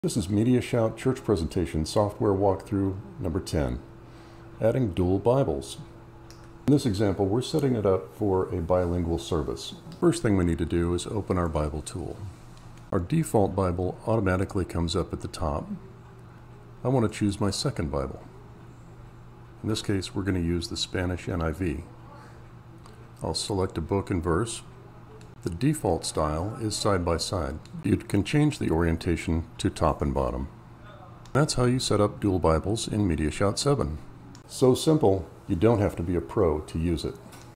This is MediaShout Church Presentation Software Walkthrough number 10, adding dual Bibles. In this example, we're setting it up for a bilingual service. First thing we need to do is open our Bible tool. Our default Bible automatically comes up at the top. I want to choose my second Bible. In this case, we're going to use the Spanish NIV. I'll select a book and verse. The default style is side by side. You can change the orientation to top and bottom. That's how you set up dual Bibles in MediaShout 7. So simple, you don't have to be a pro to use it.